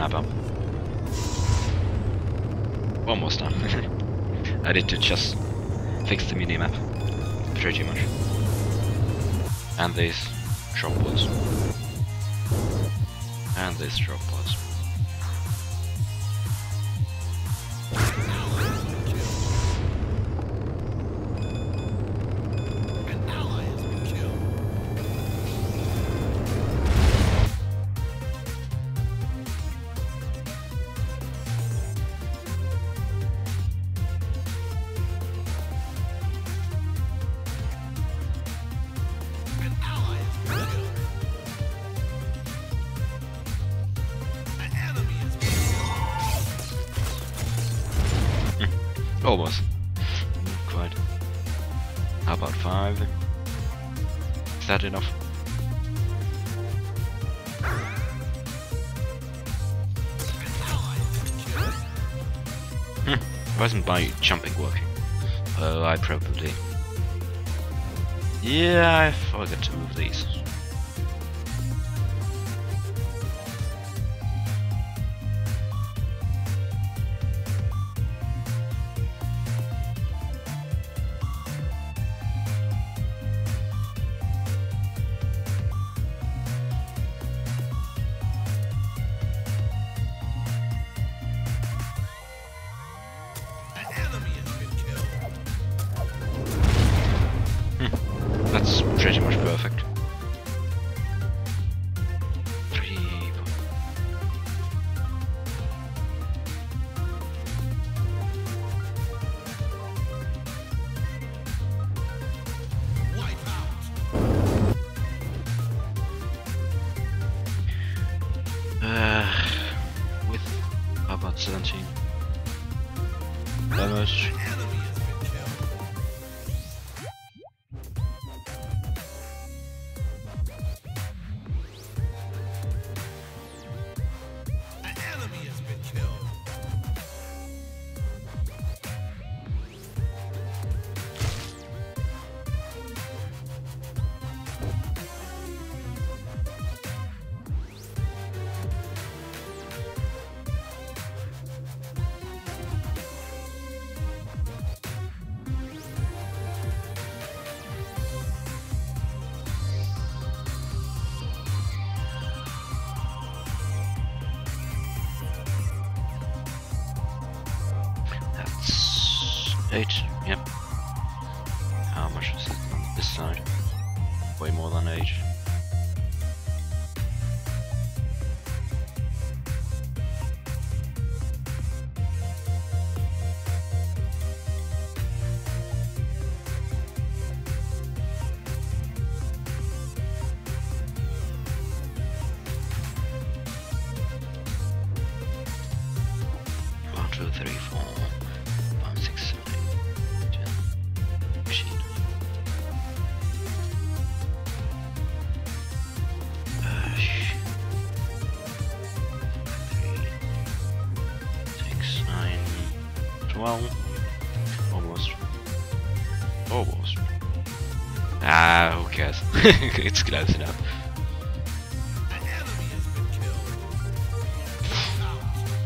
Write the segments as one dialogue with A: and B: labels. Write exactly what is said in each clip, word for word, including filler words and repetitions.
A: snap up. Almost done. I need to just fix the minimap pretty much. And these drop pods. And these drop pods. Almost. Not quite. How about five? Is that enough? Hmm. Why isn't my jumping working? Oh, I probably... Yeah, I forgot to move these. That's pretty much perfect. Three.
B: Wipe out.
A: Uh, with how about seventeen damage?
B: Enemy has been killed. An enemy has been killed.
A: That's eight. Yep. How much is it on this side? Way more than eight. One, two, three, four, five, six, seven, eight, ten. Machine. Uh, sh- three, six, nine, twelve. Almost. Almost. Ah, who cares? It's close enough.
B: An enemy has been killed. Wipe out.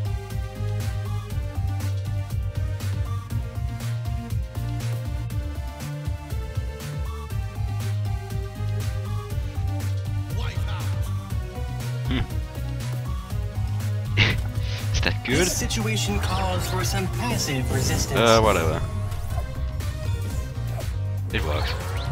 B: Wipe out.
A: Is that good?
C: This situation calls for some passive resistance.
A: Uh, whatever. It works.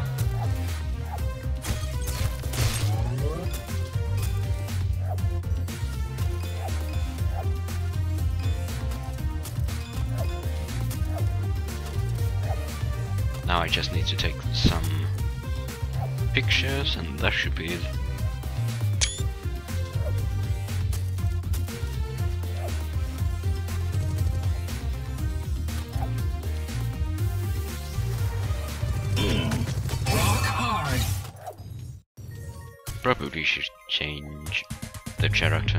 A: Now I just need to take some pictures and that should be it.
C: Rock hard.
A: Probably should change the character.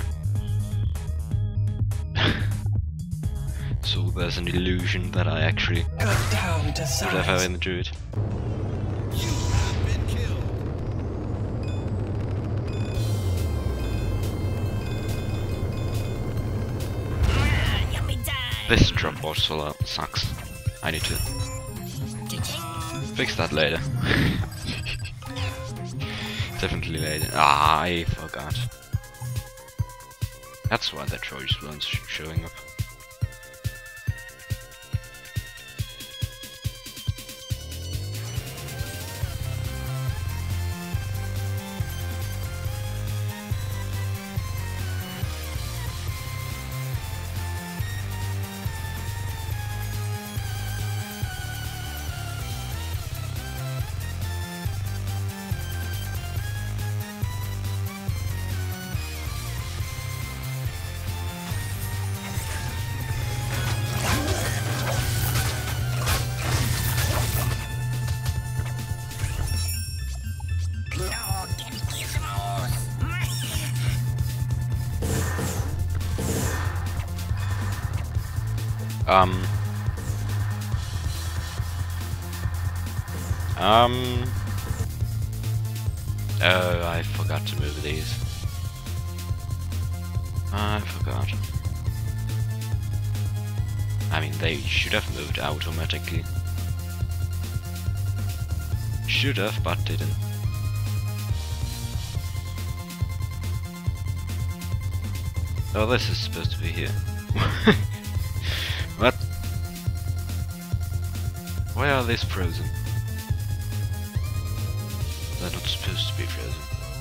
A: So there's an illusion that I actually
C: Go down to
A: should have
C: size.
A: having do it.
B: You have been killed.
A: This drop also sucks. I need to fix that later. Definitely later. Ah, I forgot. That's why the Trojans weren't sh showing up. Um. Um. Oh, I forgot to move these. I forgot. I mean, they should have moved automatically. Should have, but didn't. Oh, this is supposed to be here. What? Why are these frozen? They're not supposed to be frozen.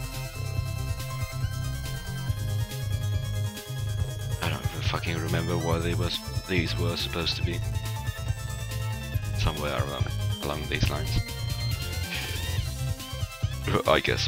A: I don't even fucking remember why they was these were supposed to be. Somewhere along along these lines. I guess.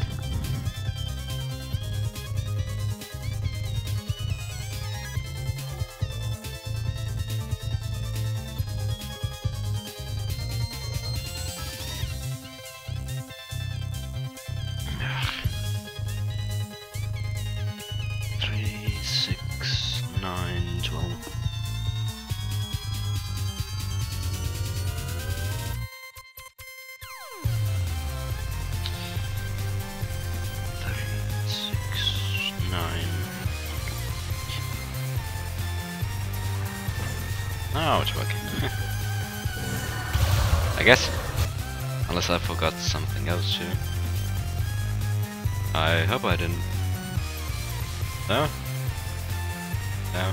A: Oh, it's working. I guess. Unless I forgot something else too. I hope I didn't. No? No.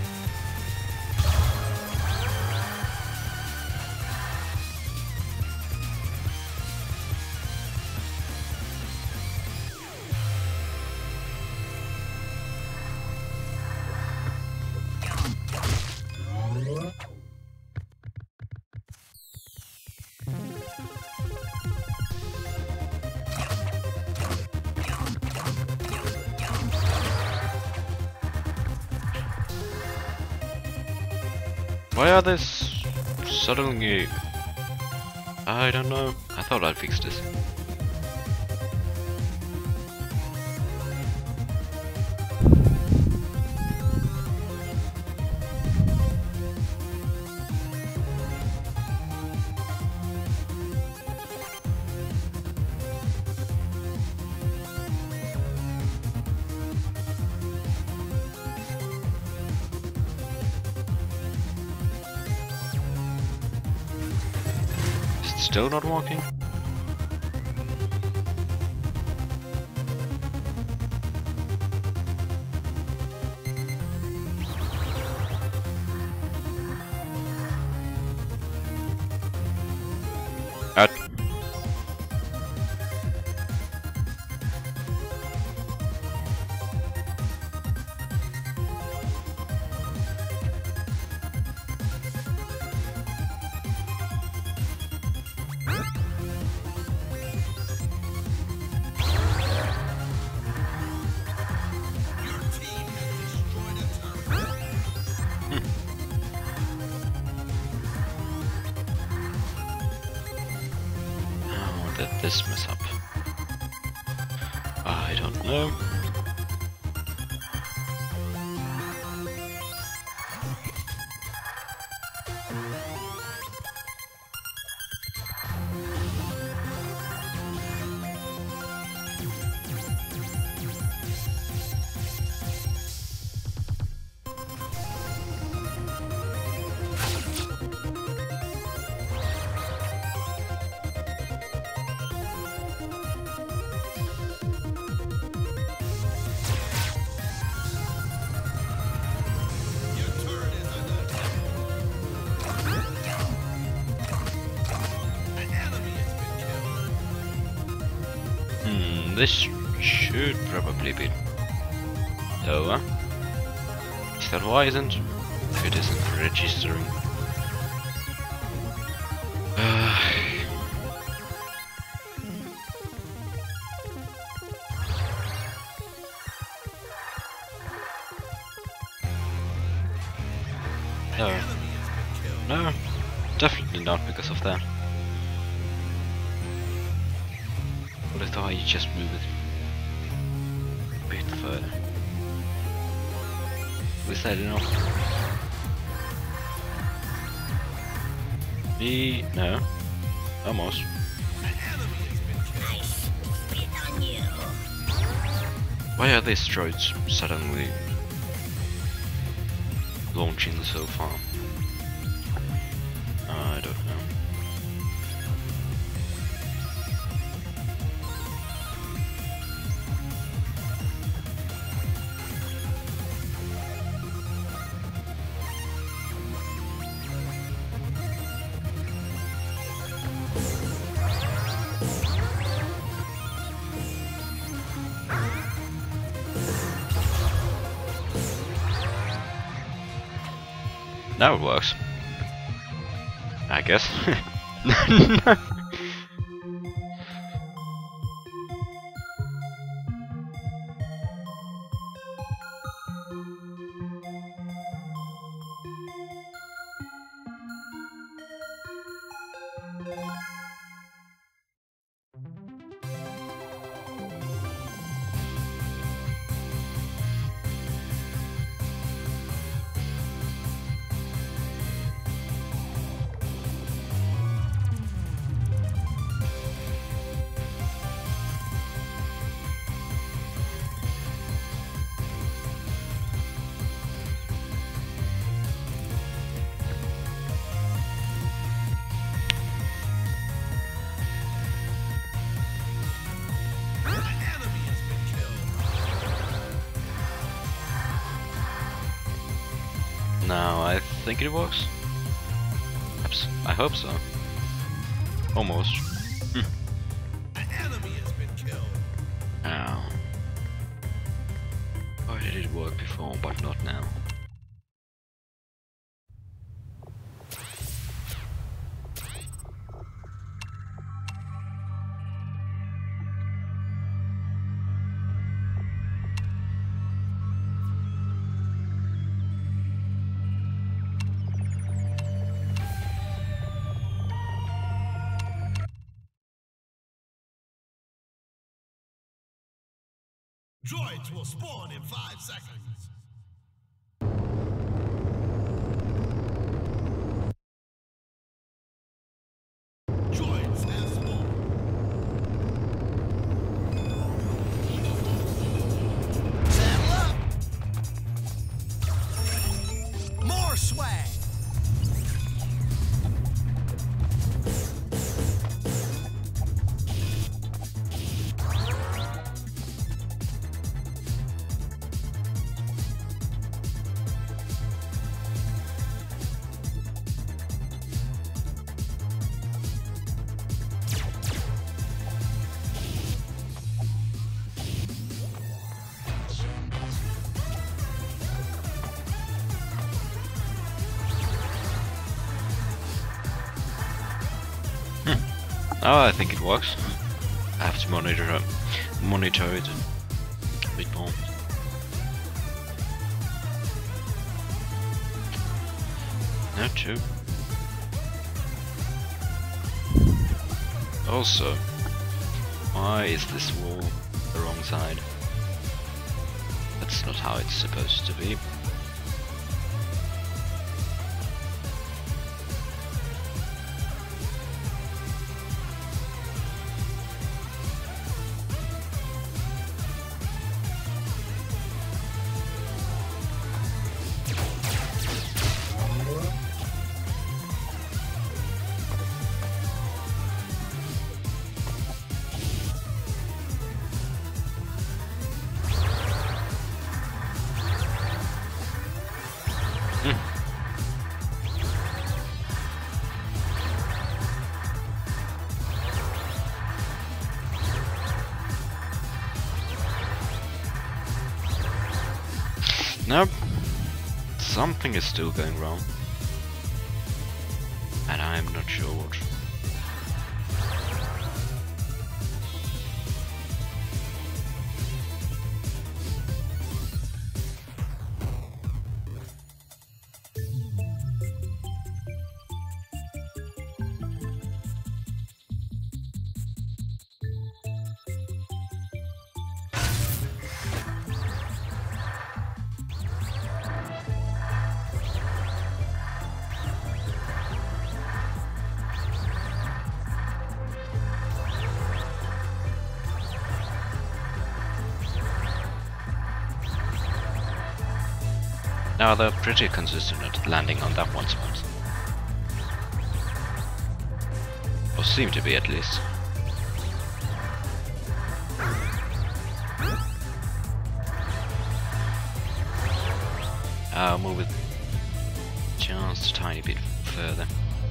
A: Why are this suddenly? I don't know. I thought I'd fix this. Still not working? At did this mess up? I don't know. And this should probably be lower. Is that why isn't? It isn't registering. Uh, no. No, definitely not because of that. But I thought you just move it a bit further. Was that enough? Me? No. Almost. Why are these droids suddenly launching so far? I don't know. Now it works. I guess. No. Now I think it works. Perhaps. I hope so. Almost. Hm.
B: An enemy has been killed.
A: Ow. Why did it work before, but not now?
B: Droids will spawn in five seconds. Droids have spawned. Saddle up. More swag.
A: Oh, I think it works. I have to monitor monitor it a bit more. Not too. Also, why is this wall the wrong side? That's not how it's supposed to be. something is still going wrong. And I'm not sure what. Now they're pretty consistent at landing on that one spot. Or seem to be, at least. I'll move it just a tiny bit further.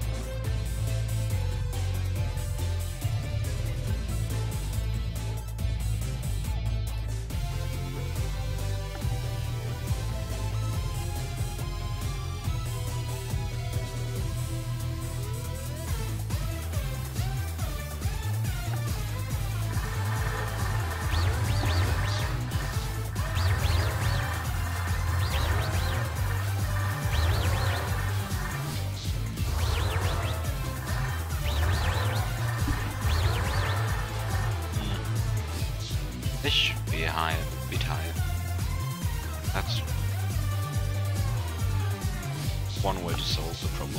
A: This should be a higher, bit higher. That's one way to solve the problem.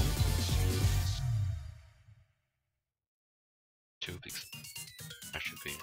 A: Two big. That should be.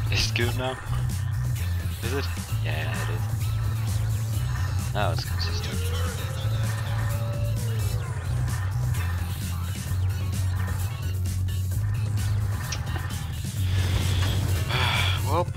A: Is it good now? Is it? Yeah, it is. Now it's consistent. Well.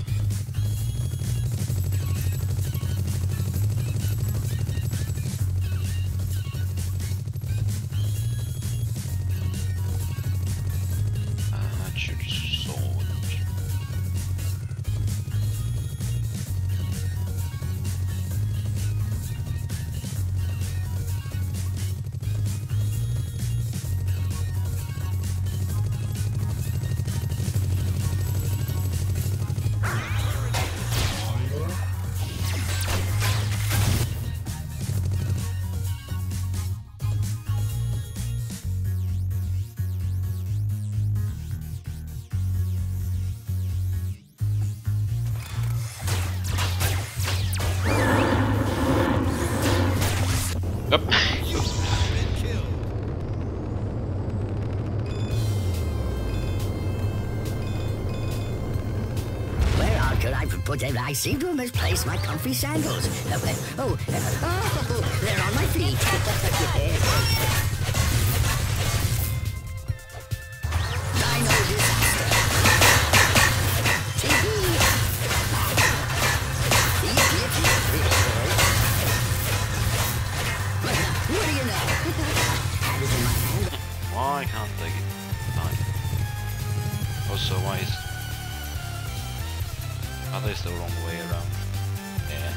A: Yep.
D: Where on could I put it? I seem to have misplaced my comfy sandals. Uh, uh, oh, uh, oh, they're on my feet. Dino disaster. What do you know? Had it in my hand.
A: Why can't they get nine? Also, why is... Are they still wrong way around? Yeah.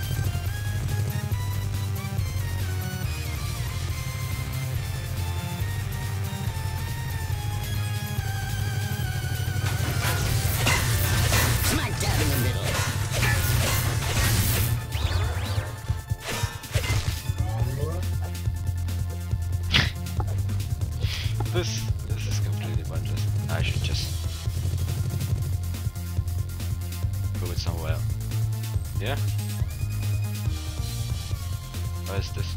D: Smack dab in the middle.
A: This this is completely pointless. I should just move it somewhere. Yeah? Where is this?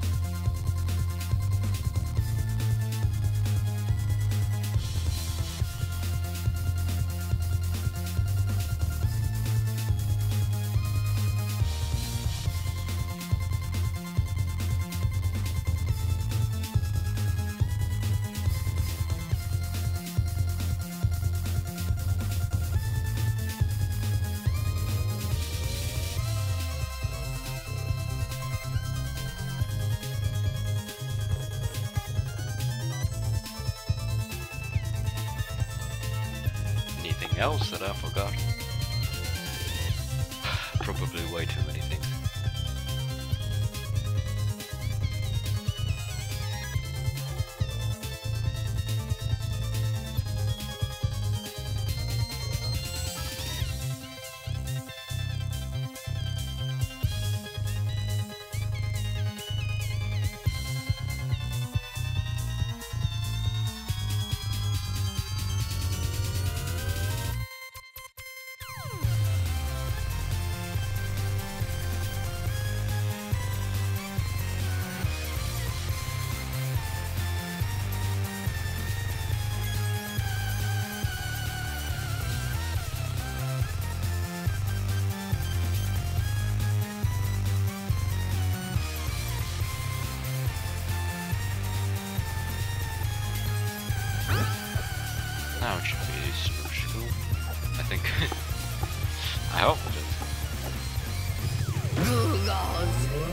A: Anything else that I forgot? Probably way too many things. Now it should be searchable. I think. I hope it is.
D: Goo gods.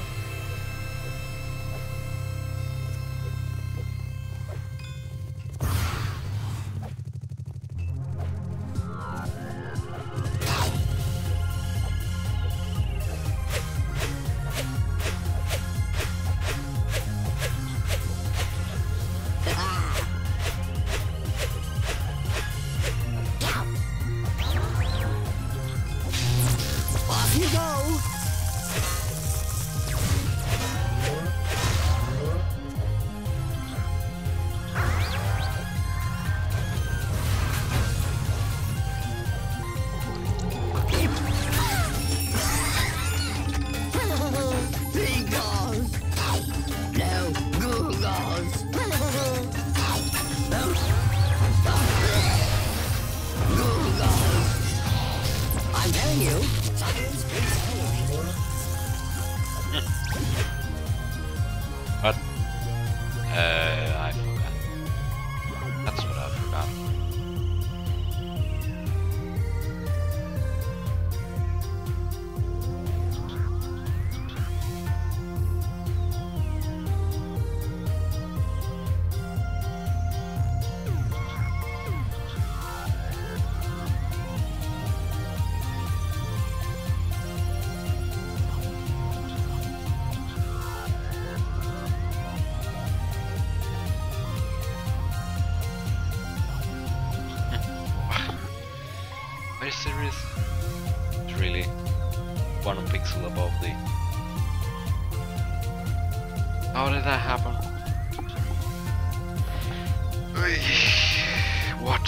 D: Off you go! Big gods! No, goo gods! Goo gods! I'm telling you, science is
A: What? Uh, I forgot. That's what I forgot. Are you serious? It's really one pixel above the... How did that happen? What?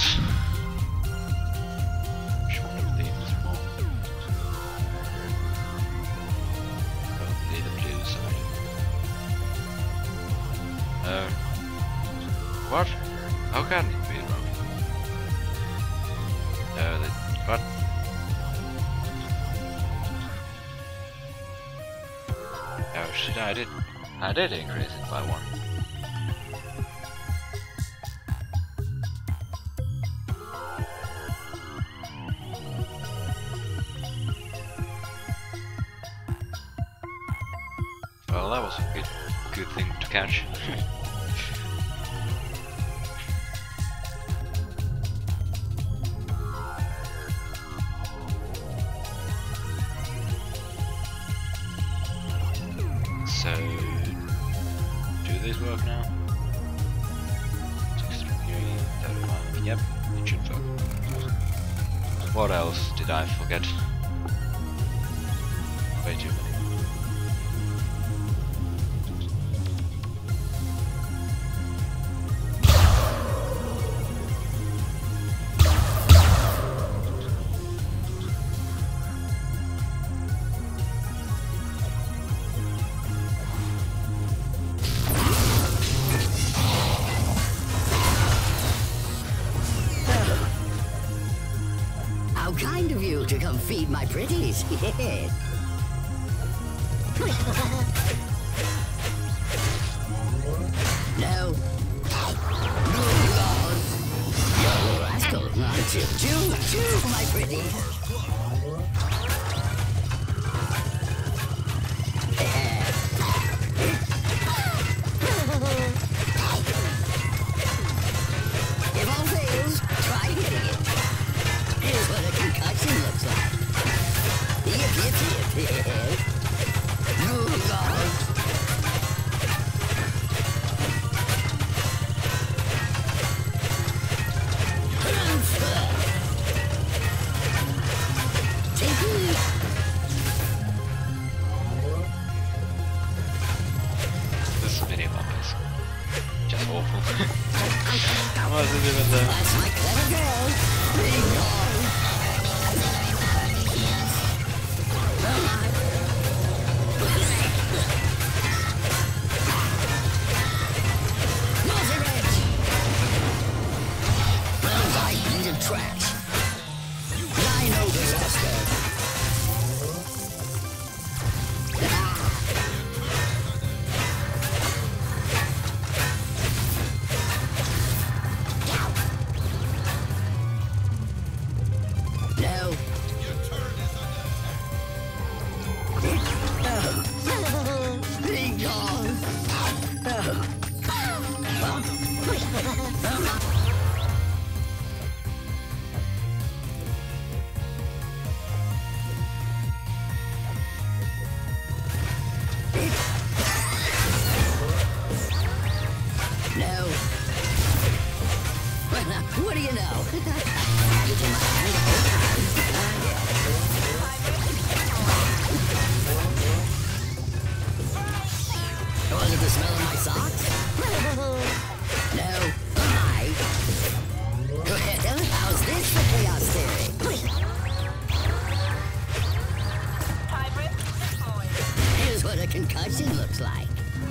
A: Which one of these is wrong? Probably the blue side. Uh, what? How can it be wrong? Uh, the, what? Oh shit, I did. I did increase it by one. Well, that was a good, good thing to catch. So, do these work now? sixty-three, thirty-one, yep, it should work. What else did I forget? Way too many.
D: how kind of you to come feed my pretties. Yeah. No. You're a rascal, aren't you? Chew, chew, my pretty. If all fails, try hitting it. Here's what a concussion looks like. Yip, yip, yip, yip. Oh, God.
A: This mini map is just awful. How is it even there?
D: That's my clever girl. Big dog. Nothing rich. Well, I needed trash. I know disaster. No. Big dog. No. Well, now, what do you know? It's in my hand all the time. Was it the smell of my socks? No. I. Well, how's this for chaos theory? Here's what a concussion looks like.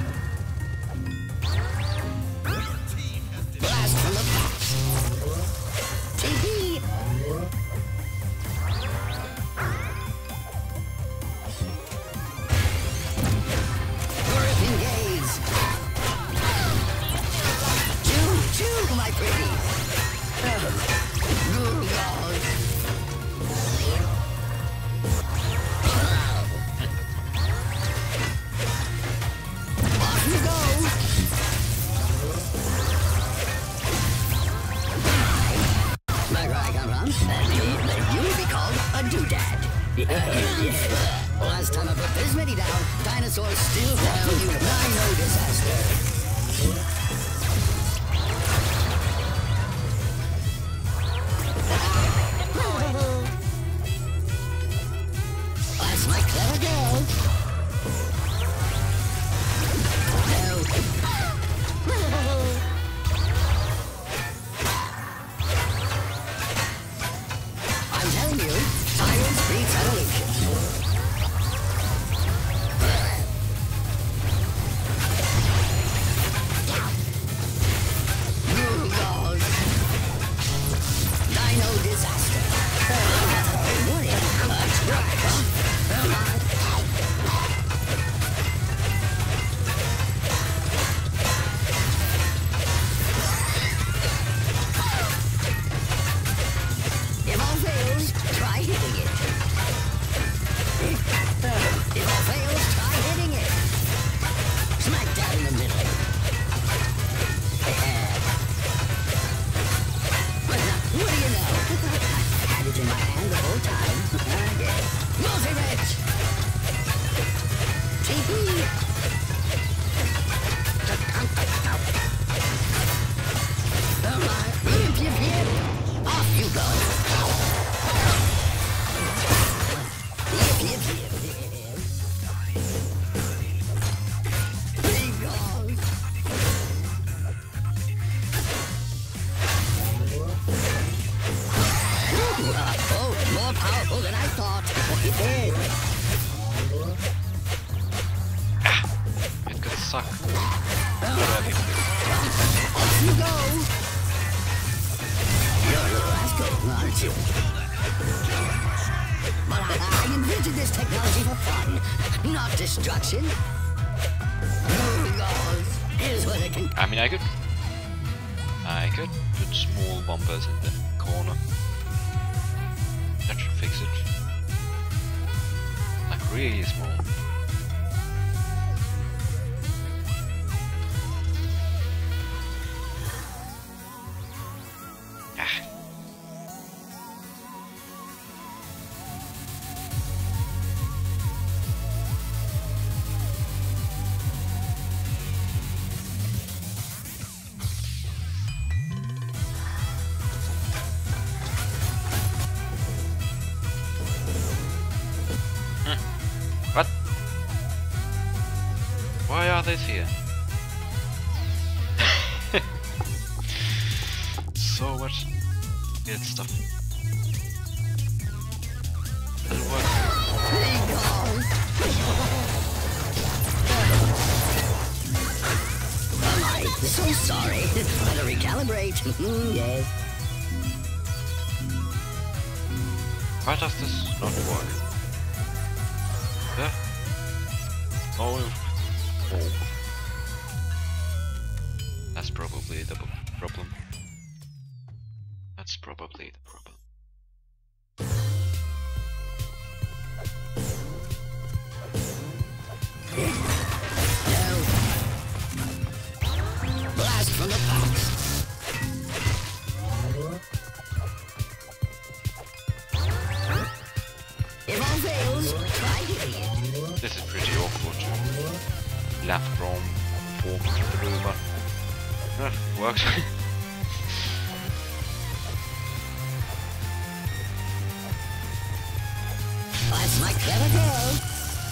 D: Blast from the past. Tee-hee. Yes. Last time I put this many down, dinosaurs still have you. Dino disaster. That's my clever girl. I'm telling you, science beats evolution. Oh, God. Dino disaster. What is that's right. If all fails, try hitting it. If all fails, try hitting it. Smack down in the middle. But now, what do you know? I had it in my hand the whole time. Yeah. Multi-rich! T P! Come on, yip, yip, yip. Off you go. Yip, yip, yip, yip. Big dog. Oh, more powerful than I thought.
A: It could suck.
D: Off you go. You're a rascal, aren't you? But I, I invented this technology for fun, not destruction. Oh, God. Here's what I can...
A: I mean, I could, I could put small bumpers in the corner. That should fix it. Like really small. Ah. What? Why are they here? So much weird stuff. Doesn't work.
D: I'm so sorry. Better recalibrate. Yes.
A: Why does this not work? Yeah. Oh. Oh. That's probably the problem. That's probably the problem.
D: Blast from the past. If all fails, try hitting it.
A: This is pretty awkward. Left from form through, but uh, works.
D: That's my clever girl.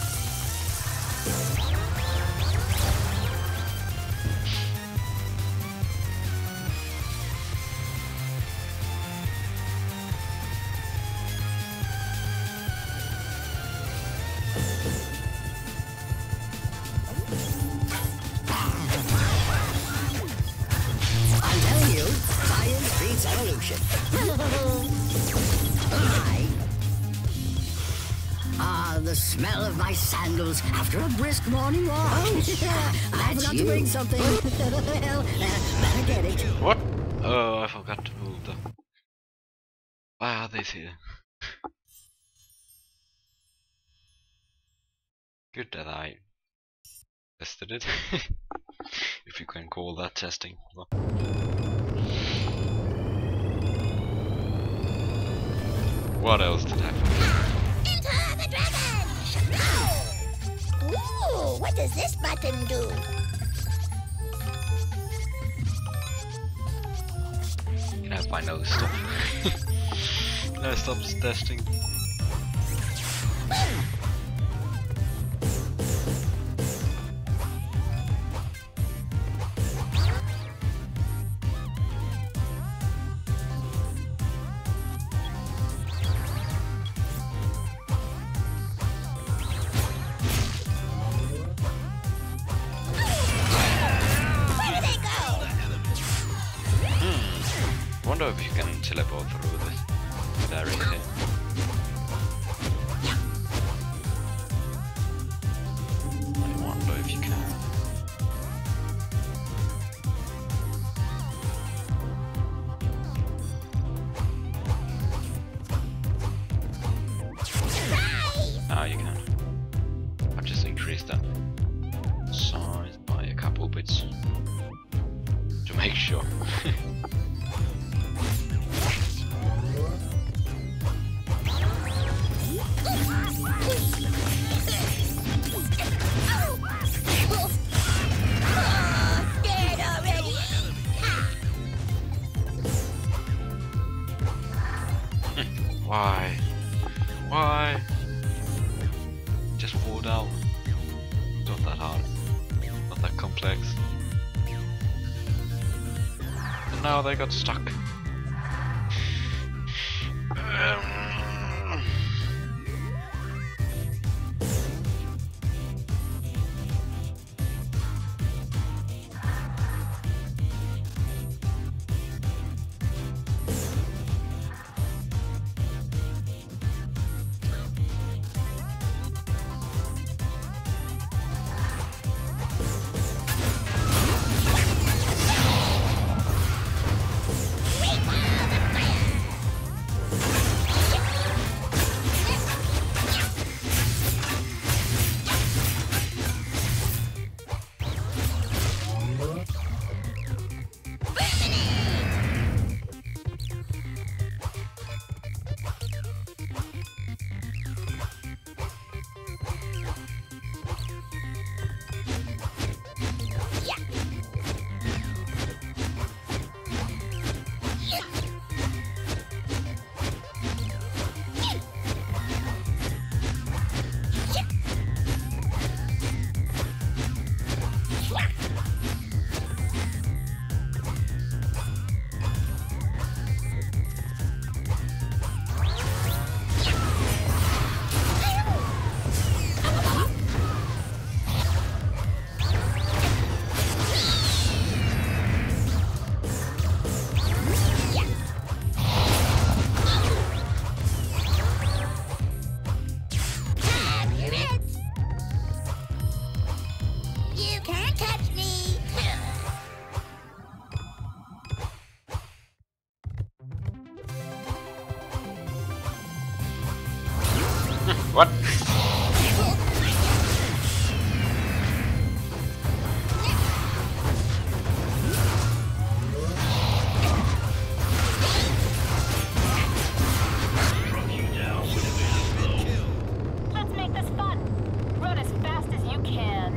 D: I'm telling you, science beats evolution. I Ah, the smell of my sandals after a brisk morning walk. Oh, I forgot to bring something. Well, uh, better get it.
A: What? Oh, I forgot to move them. Why are they here? Good that I tested it. If you can call that testing. Well. What else did I forget?
D: what does this button do?
A: You know, if I know stuff. No, stop testing. I wonder if you can teleport through this area here. I wonder if you can. Ah, you can. I've just increased that size by a couple bits to make sure. Why? Why? Just fall down. Not that hard. Not that complex. And now they got stuck. Um, What?
E: Let's make this fun. Run as fast as you can.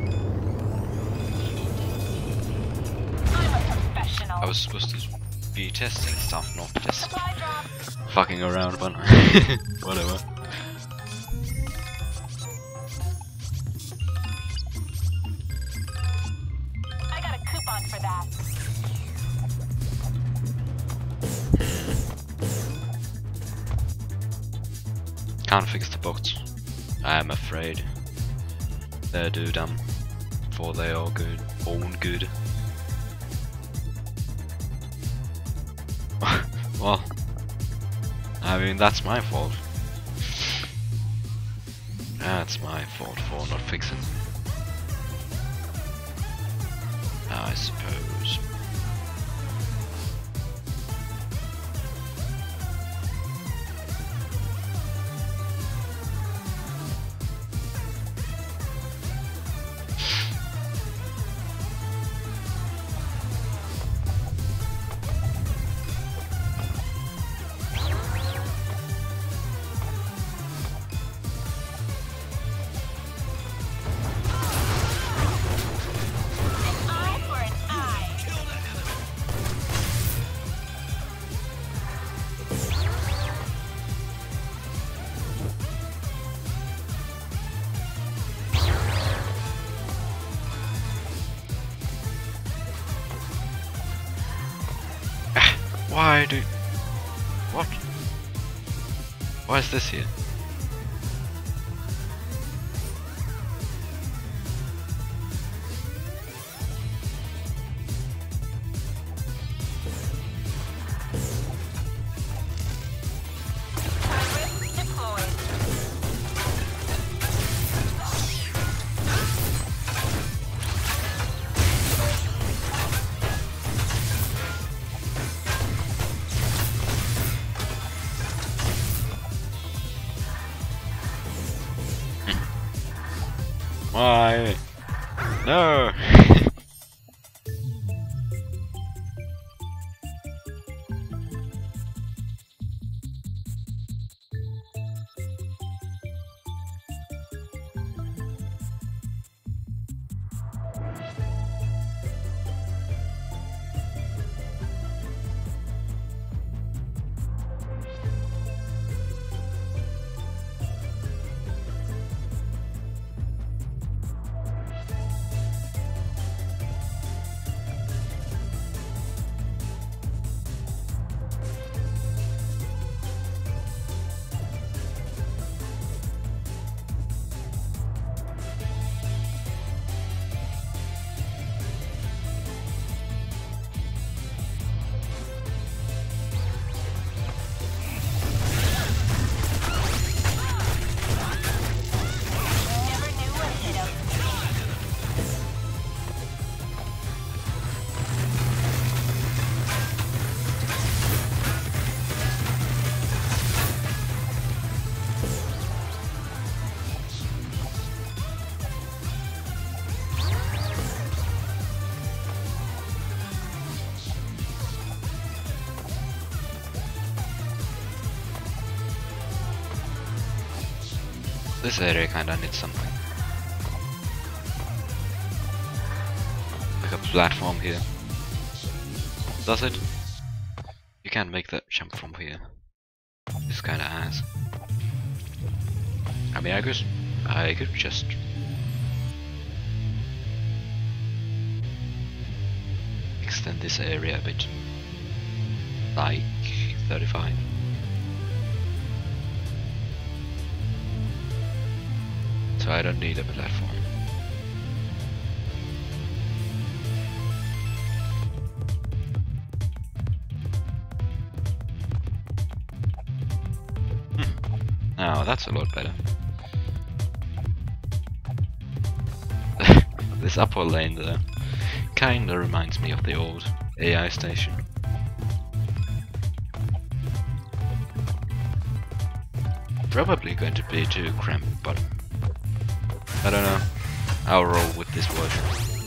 E: I'm a professional.
A: I was supposed to be testing stuff, not just
E: Supply drop.
A: fucking around, but whatever.
E: I got a coupon for that.
A: Can't fix the bots. I am afraid. They do them, for they are good, own good. Well, I mean that's my fault. That's my fault for not fixing. I suppose. Why is this here? Why? No! This area kinda needs something. Like a platform here. Does it? You can't make that jump from here. This kinda ass. I mean, I guess I could just extend this area a bit. Like thirty-five. So I don't need a platform. Hmm. Now that's a lot better. This upper lane there kinda reminds me of the old A I station. Probably going to be too cramped, but I don't know. I'll roll with this version.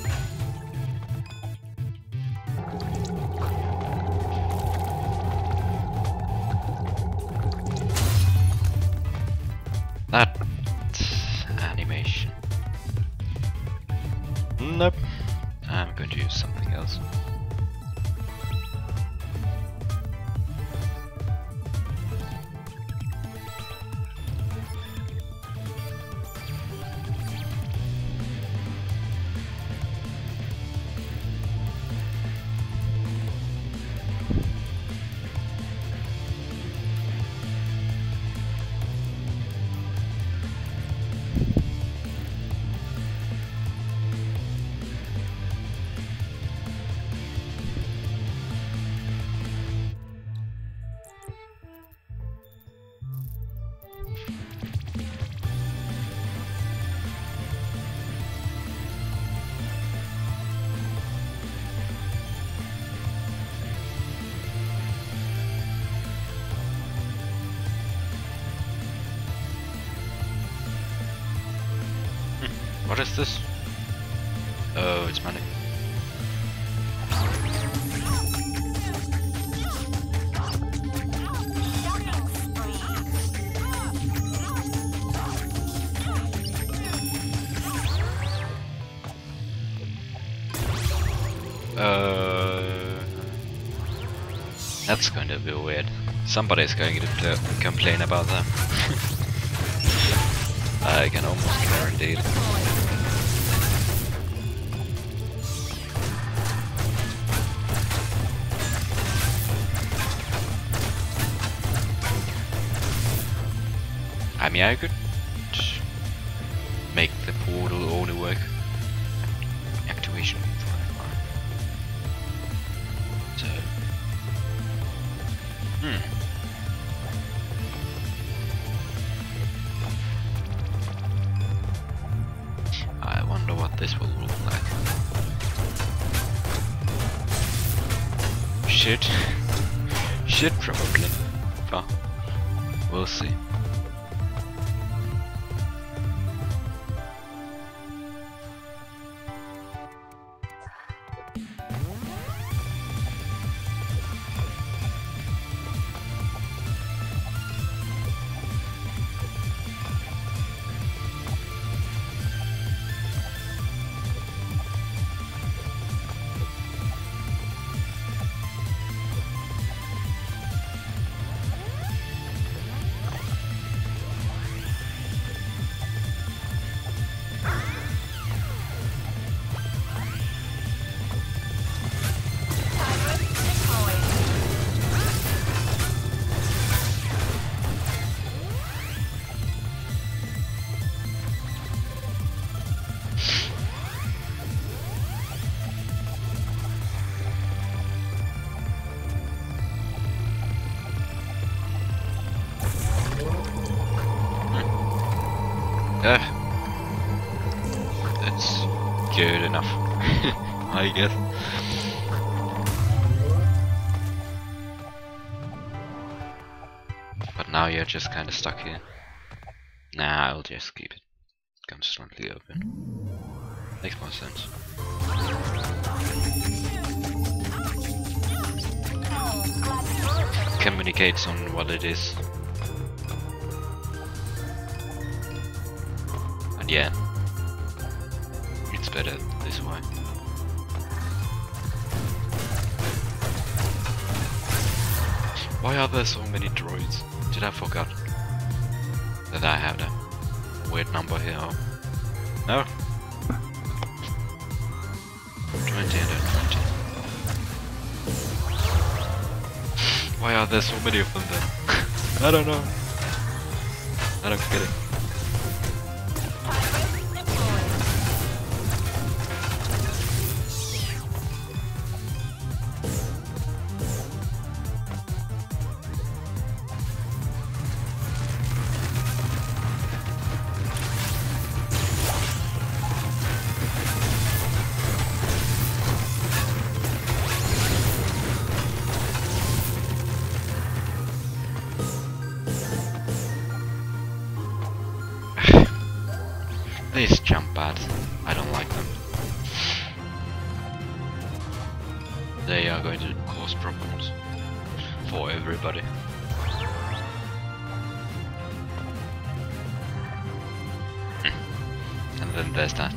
A: That animation. Nope. I'm going to use something else. What is this? Oh, it's money. Uh, that's going to be weird. Somebody's going to complain about that. I can almost guarantee it. I mean, I could make the portal only work. Activation. So, hmm. I wonder what this will look like. Shit. Shit, probably. But we'll see. Uh, that's good enough, I guess. But now you're just kinda stuck here. Nah, I'll just keep it constantly open. Makes more sense. Communicates on what it is. Yeah, it's better this way. Why are there so many droids? Did I forget that I have a weird number here? Oh. No? twenty and twenty. Why are there so many of them then? I don't know. I don't get it. These jump pads, I don't like them. They are going to cause problems for everybody. And then there's that.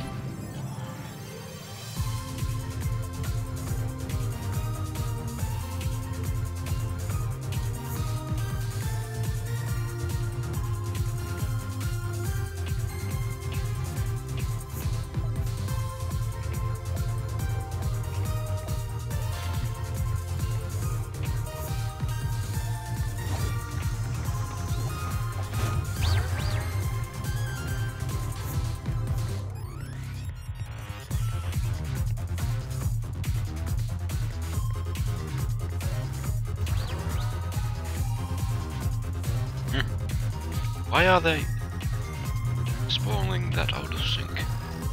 A: Why are they spawning that out of sync?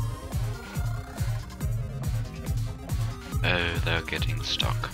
A: Oh, they're getting stuck.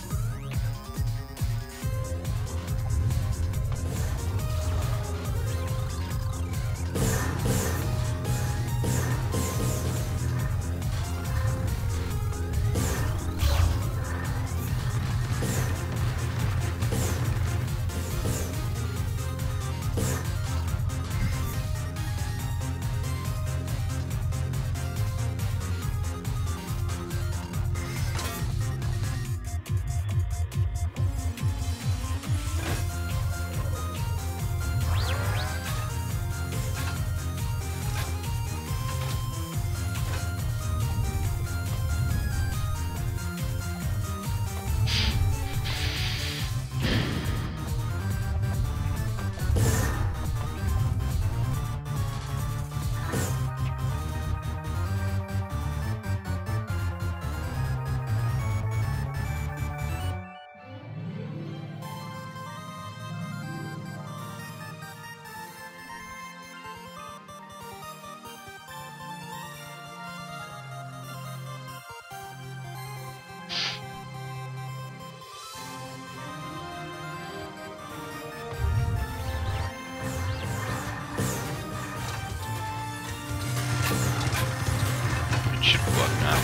A: Should work now.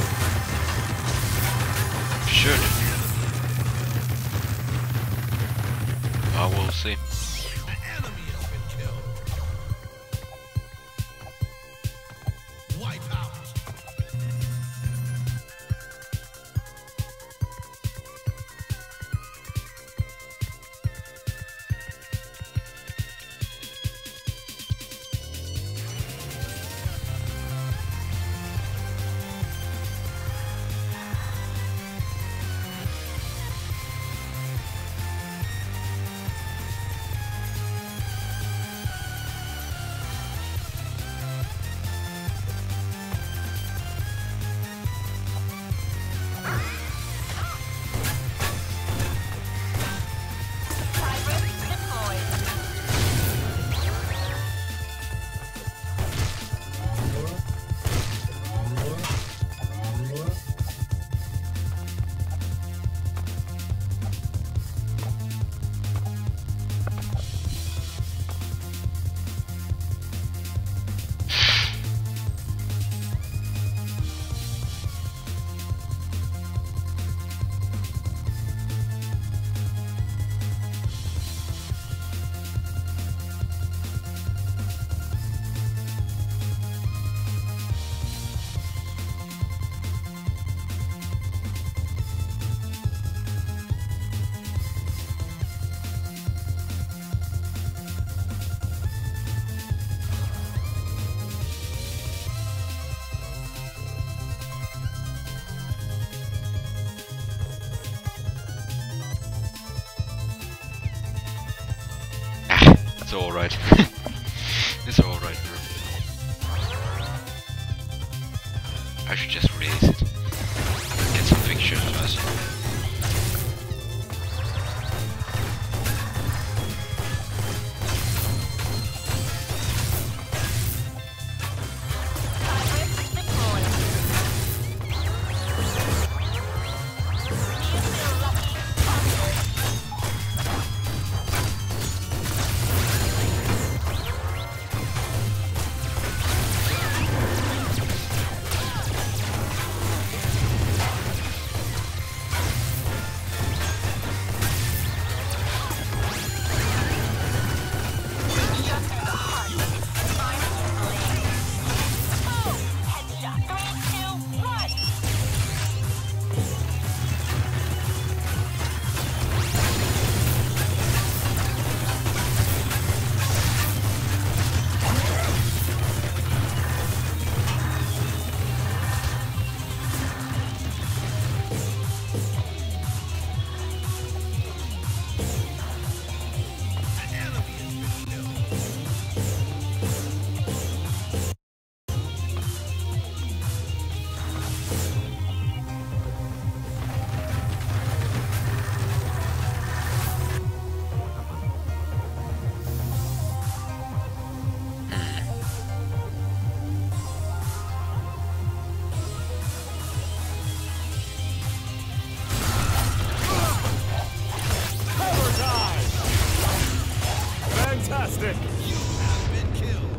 A: Should. I will see.
B: An enemy has been killed. Wipe out.
A: It's alright. It's alright, bro. I should just release it. Get some pictures first.
B: Fantastic! You have been killed.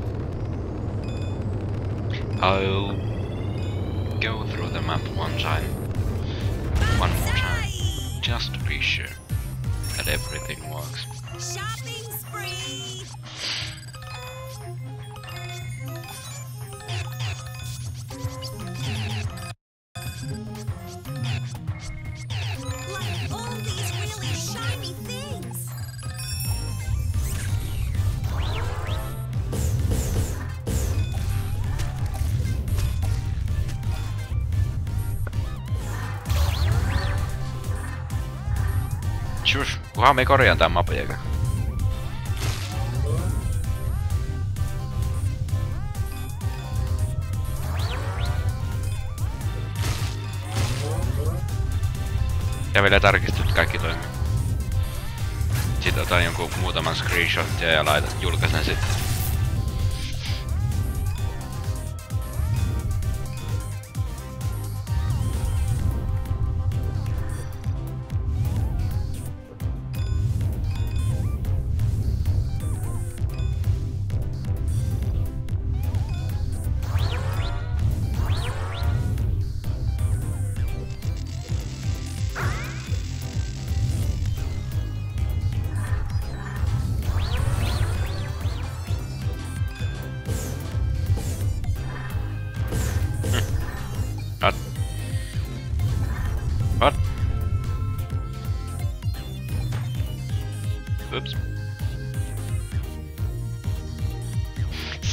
A: I'll go through the map one time. One more time. Just to be sure that everything works.
D: Shopping spree! Like all these really shiny things.
A: Shush, kunhan me korjaan tän mapin eikä. Ja vielä tarkistus, että kaikki toimii. Sitten otan jonkun muutaman screenshotia ja laitan, julkaisen sitten.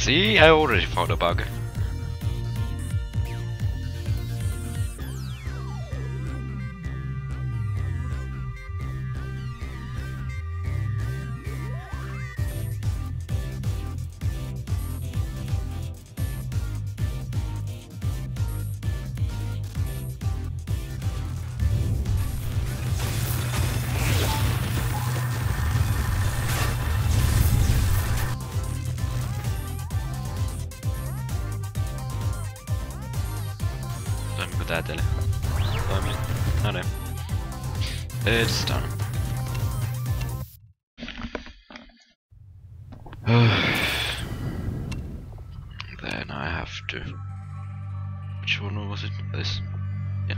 A: See, I already found a bug. Toimiko tää teille? Toimii. No niin. It's done. Then I have to... Which one was it? This? Yeah.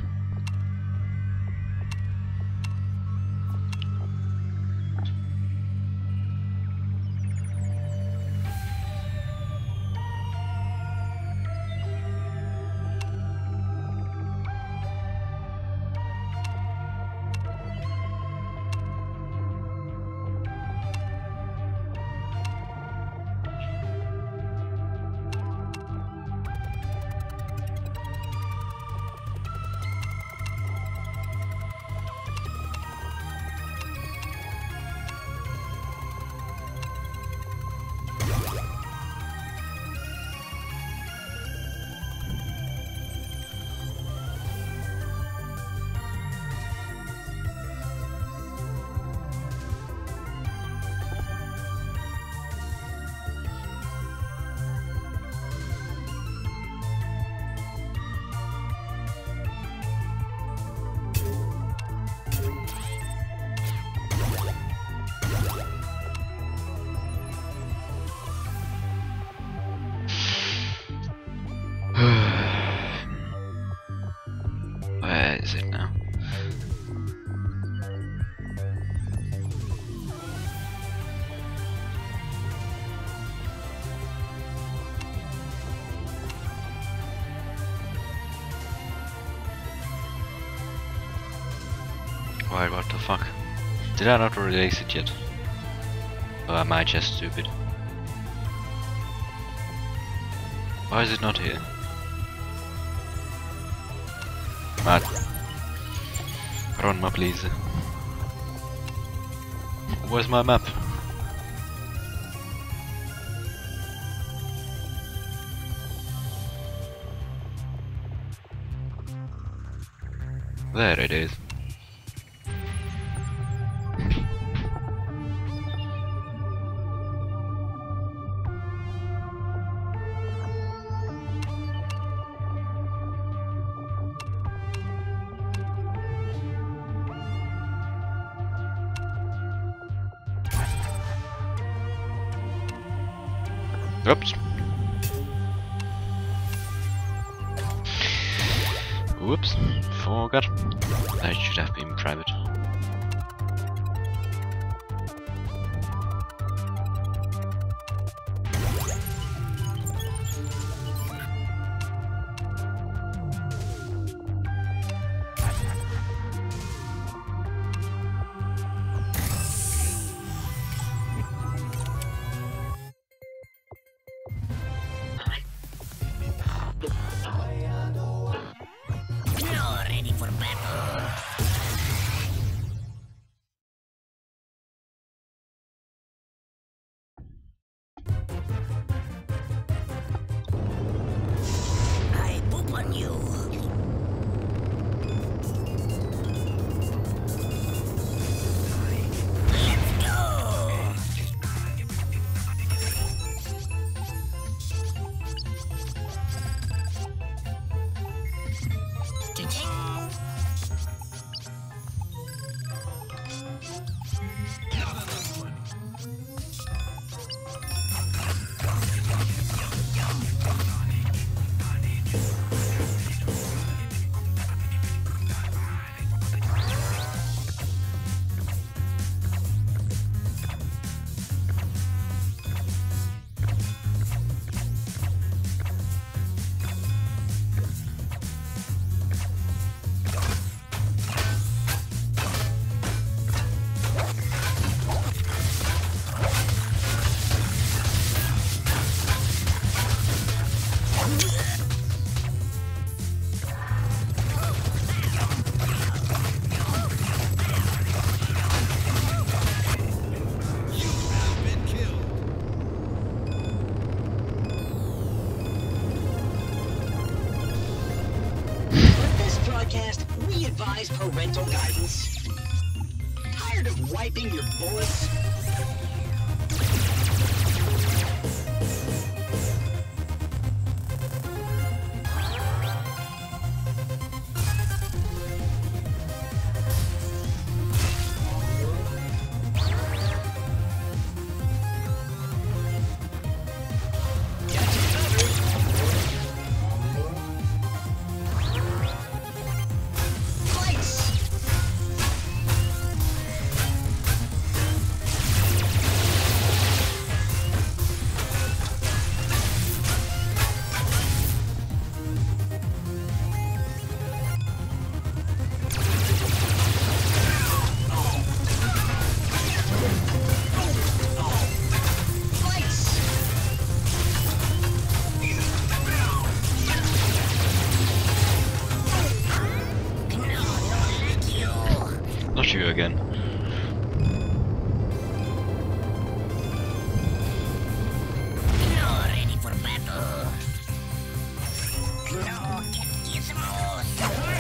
A: Where is it now? Why, what the fuck? Did I not release it yet? Or am I just stupid? Why is it not here? Matt. Ronma, please. Where's my map? There it is. Oops. Whoops. Forgot. That should have been private.
D: Now ready for battle. I poop on you. Let's go. Cha-ching.
F: broadcast, we advise parental guidance. Tired of wiping your bullets?
A: Not you again.
D: You're ready for battle. No, Gizmos.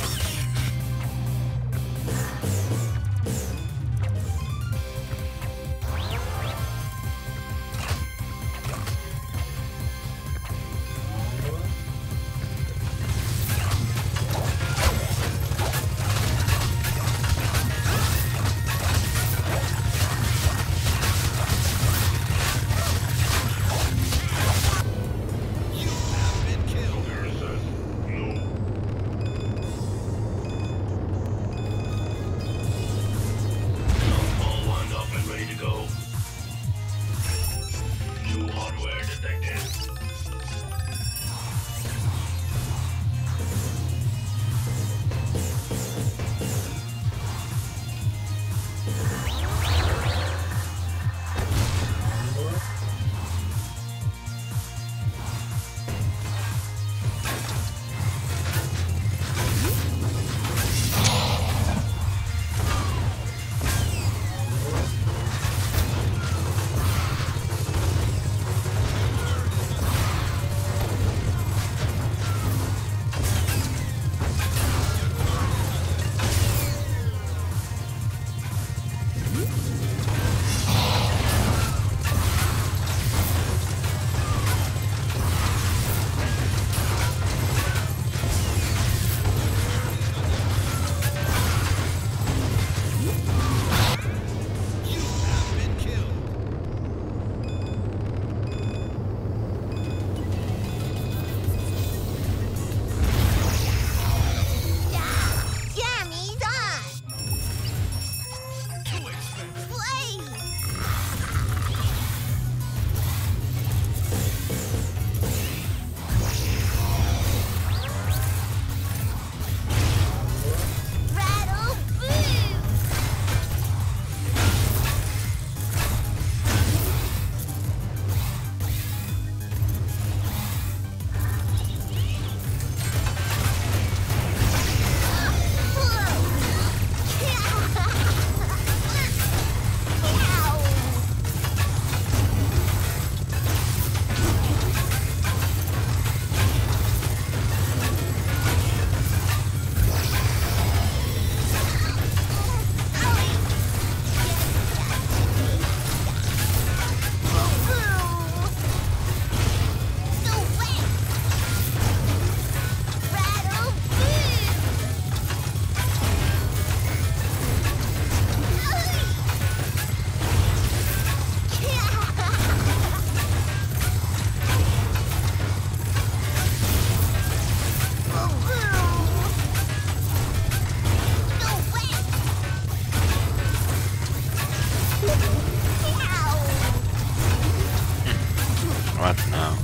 A: What now?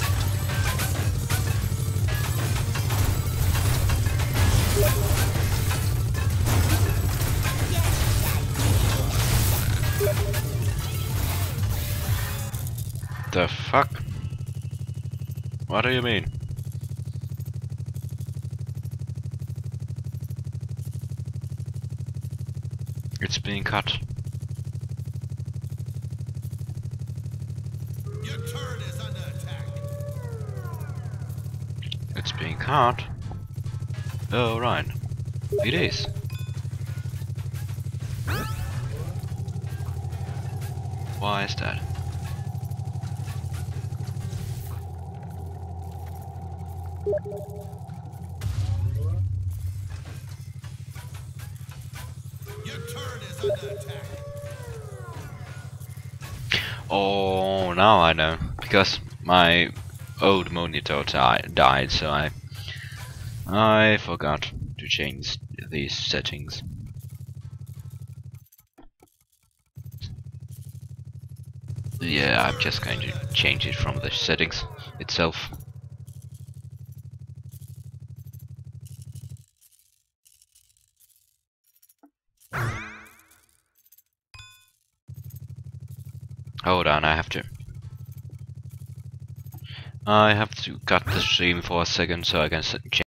A: The fuck? What do you mean? It's being cut.
B: Your turret is under attack.
A: It's being cut? Oh, right. It is. Why is that?
B: Your turret is under attack.
A: Oh, now I know. Because my old monitor di died, so I I forgot to change these settings. Yeah, I'm just going to change it from the settings itself. Hold on, I have to. I have to cut the stream for a second so I can change